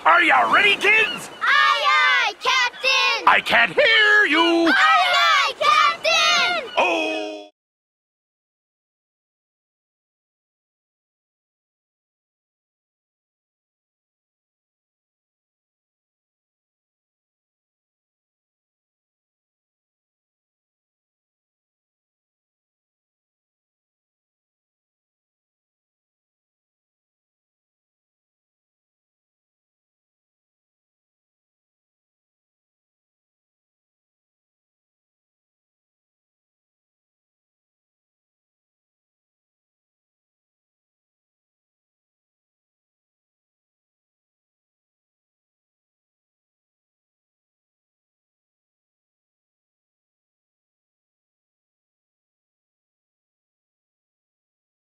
Are you ready, kids? Aye, aye, Captain! I can't hear you! Aye,